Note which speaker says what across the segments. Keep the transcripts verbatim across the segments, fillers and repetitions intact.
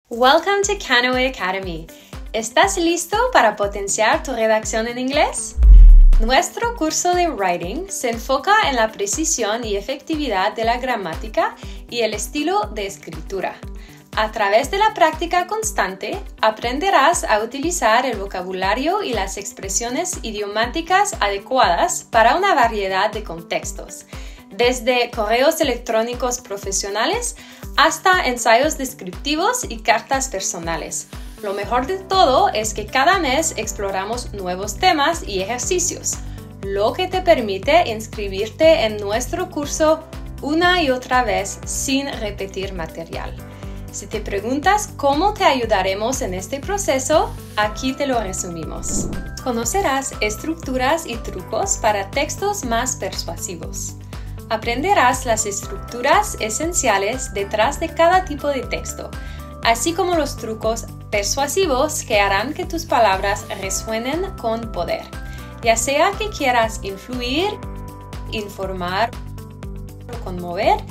Speaker 1: Welcome to Canoe Academy. ¿Estás listo para potenciar tu redacción en inglés? Nuestro curso de Writing se enfoca en la precisión y efectividad de la gramática y el estilo de escritura. A través de la práctica constante, aprenderás a utilizar el vocabulario y las expresiones idiomáticas adecuadas para una variedad de contextos, desde correos electrónicos profesionales hasta ensayos descriptivos y cartas personales. Lo mejor de todo es que cada mes exploramos nuevos temas y ejercicios, lo que te permite inscribirte en nuestro curso una y otra vez sin repetir material. Si te preguntas cómo te ayudaremos en este proceso, aquí te lo resumimos. Conocerás estructuras y trucos para textos más persuasivos. Aprenderás las estructuras esenciales detrás de cada tipo de texto, así como los trucos persuasivos que harán que tus palabras resuenen con poder, ya sea que quieras influir, informar o conmover.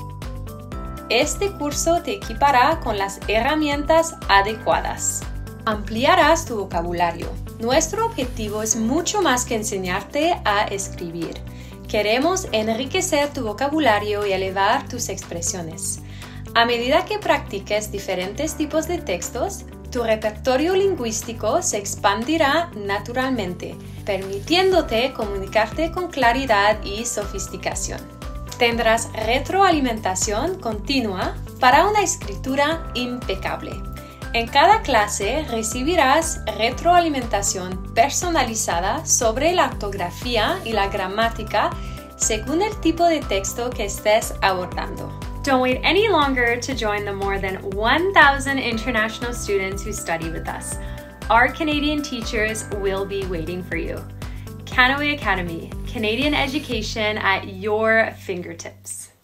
Speaker 1: Este curso te equipará con las herramientas adecuadas. Ampliarás tu vocabulario. Nuestro objetivo es mucho más que enseñarte a escribir. Queremos enriquecer tu vocabulario y elevar tus expresiones. A medida que practiques diferentes tipos de textos, tu repertorio lingüístico se expandirá naturalmente, permitiéndote comunicarte con claridad y sofisticación. Tendrás retroalimentación continua para una escritura impecable. En cada clase recibirás retroalimentación personalizada sobre la ortografía y la gramática según el tipo de texto que estés abordando.
Speaker 2: Don't wait any longer to join the more than one thousand international students who study with us. Our Canadian teachers will be waiting for you. Canoe Academy, Canadian education at your fingertips.